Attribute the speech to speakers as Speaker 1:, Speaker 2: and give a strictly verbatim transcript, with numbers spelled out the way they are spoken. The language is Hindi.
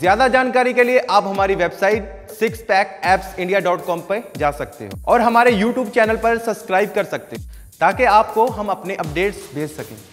Speaker 1: ज्यादा जानकारी के लिए आप हमारी website six pack apps India dot com पर जा सकते हो और हमारे यूट्यूब चैनल पर सब्सक्राइब कर सकते हो ताकि आपको हम अपने अपडेट्स भेज सकें।